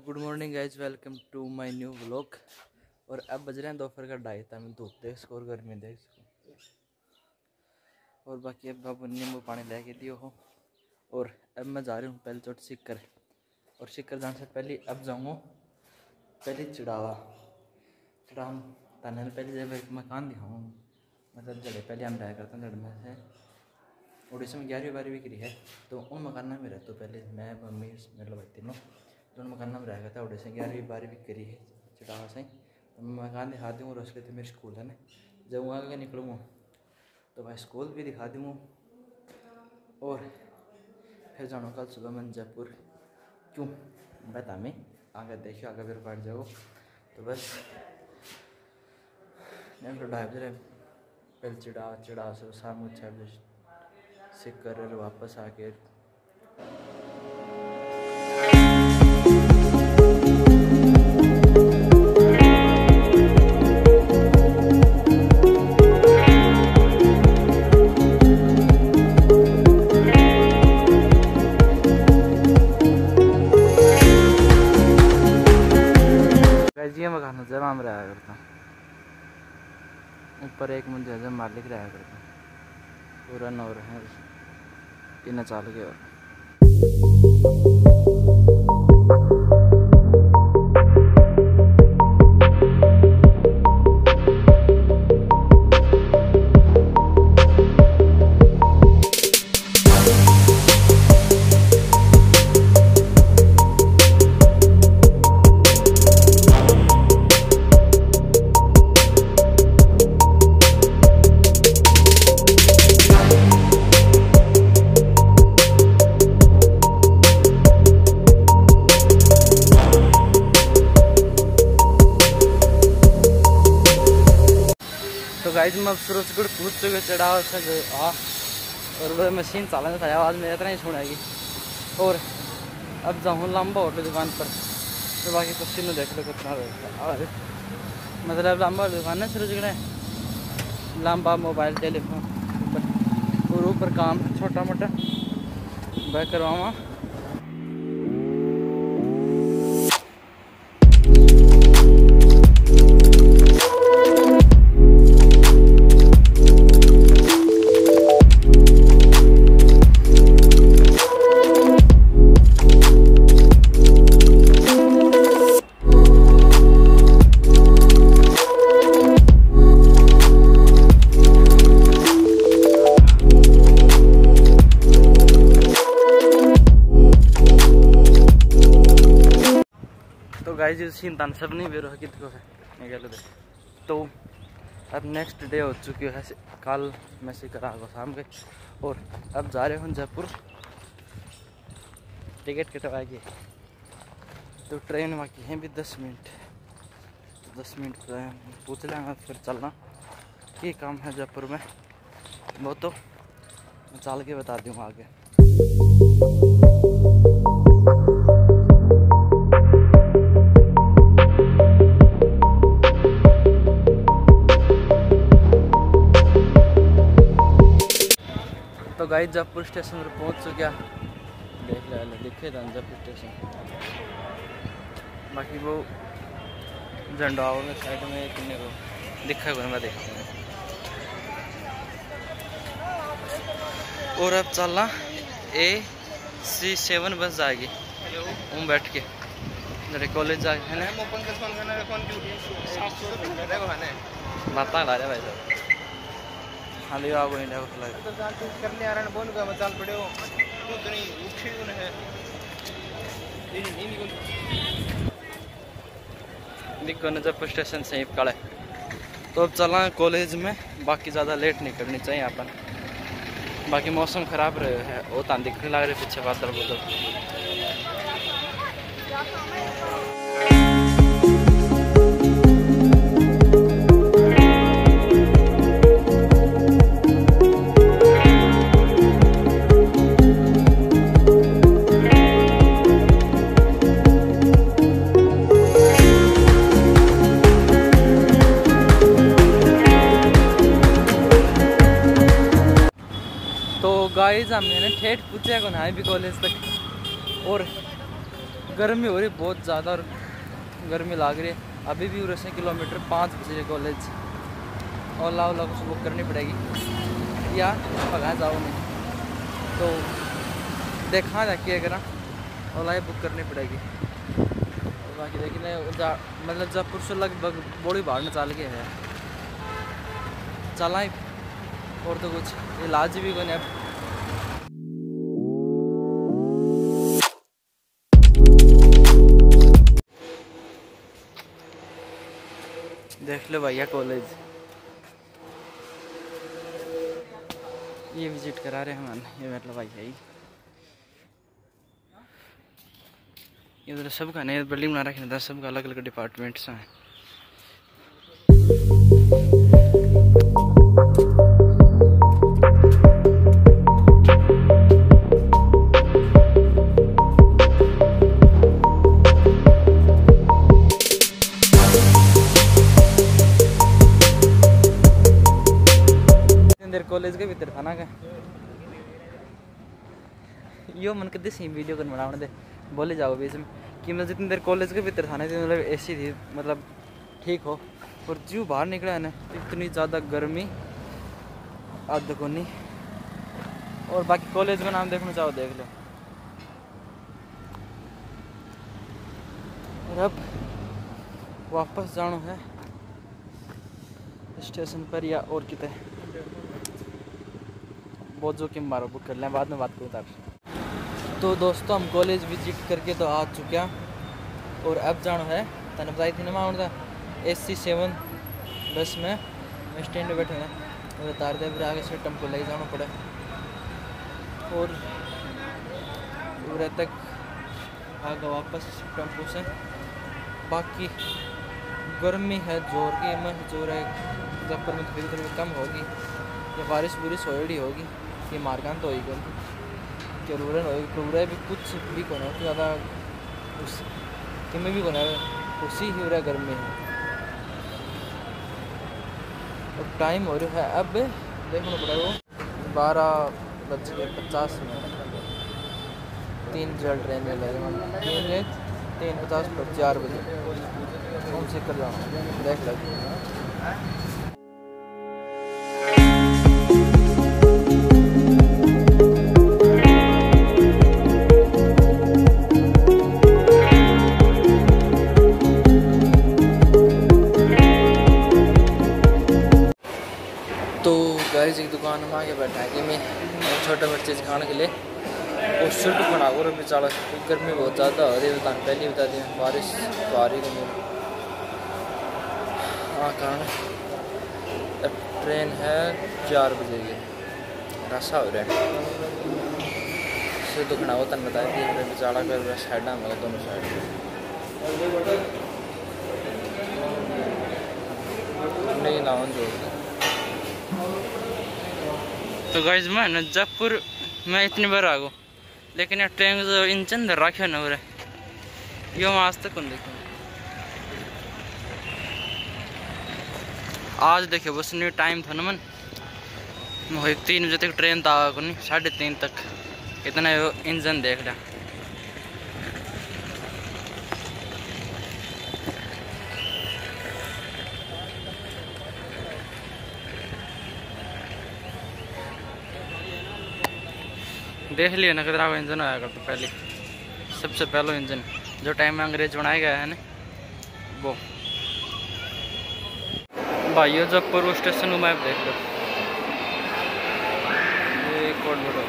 Good morning guys, welcome to my new vlog. और अब बज रहे हैं दोपहर का 2:30। मैं धूप देख सको और गर्मी देख सको। और बाकी अब बाबू नींबू पानी लेके दियो हो। और अब मैं जा रही हूँ पहले चोट सिक्कर। और सिक्कर जाने से पहले अब जाऊँगा पहले चढ़ावा ताने पहले जब एक मकान दिखाऊँ, मतलब जड़े पहले हम रहा करते हैं। जड़ में से उड़ीसा में 11वीं 12वीं की है, तो उन मकान में रहता हूँ। पहले मैं मम्मी मेरे भाई तीनों जो मकान में रह गया था। उड़ीसा 11वीं 12वीं करी है चढ़ावा से। तो मैं मकान दिखा दूँ और उसके लिए तो मेरे स्कूल है ना, जब वहाँ आगे निकलूँगा तो मैं स्कूल भी दिखा दूँगा। और फिर जाऊँ कल सुबह मैं जयपुर। क्यों बता मैं आगे देखियो, आगे फिर पड़ जाओ। तो बस पहले चढ़ा से सामू सिक्कर और वापस आके मकान जब हम रहा करता ऊपर एक मंदिर जब मालिक रहा करता पूरा नौर है इन चाल के। और गाइस मैं सूरजगढ़ कूद चुके चढ़ाव से और वह मशीन चलाने था, आवाज़ में इतना ही सुनाएगी। और अब जाऊँ लांबा होटल दुकान पर, तो बाकी पसीने देख लो कितना मतलब लांबा दुकान है सूरजगढ़। लांबा मोबाइल टेलीफोन और ऊपर काम छोटा मोटा वह करवावा। गाइस सीन तान सब नहीं बेरो कित को है मैं गलो दे। तो अब नेक्स्ट डे हो चुकी है, कल मैं सिक्कर आ गया शाम के। और अब जा रहे हैं जयपुर। टिकट कटवाएगी तो ट्रेन बाकी है भी 10 मिनट। 10 मिनट पूछ लेंगे फिर चलना क्या काम है जयपुर में, वो तो मैं चल के बता दूँगा आगे। तो गाइस जयपुर स्टेशन पर पहुंच चुका, देख ले दिखे था जयपुर स्टेशन। बाकी वो झंडा में साइड में कितने को दिखा को मैं देखता हूँ। और अब चलना AC7 बस जाएगी हम बैठ के जरे कॉलेज जाए है ना। बाता ला रहा भाई साहब खाली आगो इंडिया को खिला तो जान कर ले यार बोल का मचाल पड़े हो तो नहीं उठी उन है निको न जयपुर स्टेशन से काले। तो अब चला कॉलेज में, बाकी ज़्यादा लेट नहीं करनी चाहिए अपन। बाकी मौसम ख़राब रहे है वो तान दिखने लग रहे पीछे बादल बदल। गाइस हमने ठेठ पूछे को ना भी कॉलेज तक। और गर्मी हो रही बहुत ज़्यादा और गर्मी लग रही है। अभी भी उरे से किलोमीटर 5 बजे कॉलेज। ओला ओला कुछ बुक करनी पड़ेगी या भगा जाओ नहीं तो देखा जाके अगर ओला ही बुक करनी पड़ेगी। बाकी लेकिन मतलब जयपुर से लगभग बड़ी बाहर में चल गए है चला ही और तो कुछ इलाज भी कोई नहीं। देख लो भैया कॉलेज ये विजिट करा रहे हैं हम। ये मतलब भैया ही इधर सबका नया बिल्डिंग बना रखे हैं, सबका अलग अलग डिपार्टमेंट्स हैं। कॉलेज के भीतर था ना क्या यो मन कर सी वीडियो कर बनाने दे बोले जाओ बीच में कि मतलब जितनी देर कॉलेज के भीतर था ना मतलब ऐसी थी मतलब ठीक हो और जो बाहर निकला है ना इतनी ज़्यादा गर्मी आध को नहीं। और बाकी कॉलेज का नाम देखना चाहो देख लो। और अब वापस जाना है स्टेशन पर या और कितने बहुत जो कि मारो बुक कर लें बाद में बात करूँ तब। तो दोस्तों हम कॉलेज विजिट करके तो आ चुके हैं और अब जाना है तने बताई थी ना मैं उनका AC7 बस में स्टैंड में बैठे हैं और उतार दे फिर आगे से टेम्पो ले जाना पड़े और पूरे तक आगे वापस टेम्पो से। बाकी गर्मी है जोर की मैं जोर है जयपुर में धीरे धीरे कम होगी या बारिश बुरिश होगी कि मारकान तो होगी कौन कि रूरन होगी भी कुछ भी कौन है ज़्यादा उस कि में भी कौन है उसी ही हो रहा गर्मी है। और टाइम हो रहा है अब देखना पड़ेगा वो 12:50 3 जल ट्रेन में लगेगा 3:50 पर 4 बजे हम से कर जाऊँ देख लगे। तो गाइस एक दुकान में आके बैठा है कि मैं छोटे बच्चे खाने के लिए और शुल्क बना और बेचारा गर्मी बहुत ज़्यादा हो रही है बताने पहले बता दें बारिश तो आ रही है हाँ कारण ट्रेन है 4 बजे की रसा हो रहा है से दुखना हो तन बताया कि बेचारा कर साइड में दोनों साइड नहीं लावन जोड़। तो गाइस मैं न जयपुर में इतनी बार आ गो लेकिन यार ट्रेन जो इंजन धर रखे न हो रहा यो मैं आज तक कौन देखूँ। आज देखिए बस नहीं टाइम था ना मन 3 बजे तक ट्रेन था को नहीं 3:30 तक इतना इंजन देख रहा। देख लिया ना कितना इंजन आया करता पहले सबसे पहला इंजन जो टाइम में अंग्रेज बनाया गया है ना वो। भाइयों जयपुर स्टेशन को मैप देख लो ये कोड बड़ो।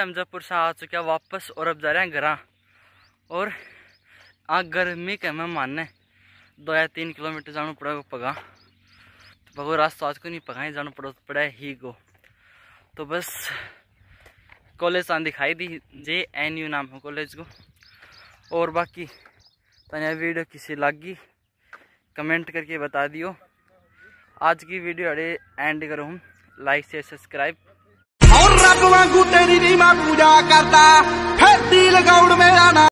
हम जयपुर से आ चुके हैं वापस और अब जा रहे हैं घर। और गर्मी के मैं मानने 2 या 3 किलोमीटर जाना पड़ेगा पगा, तो पगो रास्ता आज को नहीं पगा जाना पड़ा ही गो। तो बस कॉलेज आन दिखाई दी, JNU नाम है कॉलेज को। और बाकी तने वीडियो किसी लगी कमेंट करके बता दियो। आज की वीडियो अड़े एंड करो हम, लाइक शेयर सब्सक्राइब। और रब वांगू तेरी नी मैं पूजा करता, फिर दिल गौड़ मेरा ना